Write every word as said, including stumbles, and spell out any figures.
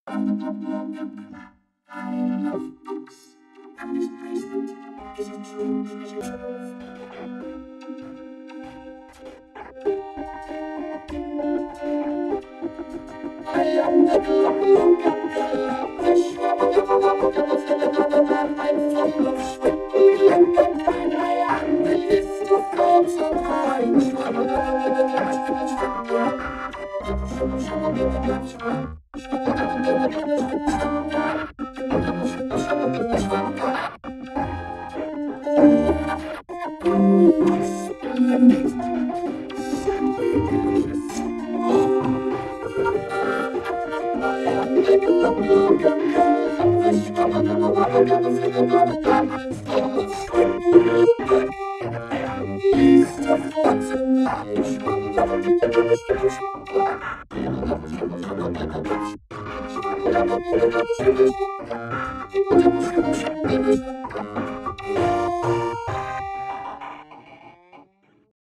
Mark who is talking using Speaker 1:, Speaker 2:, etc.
Speaker 1: am the Globgogabgalab, the Globgogabgalab. I'm full of sweet and kind. I am the list of gods of mine. Thank you.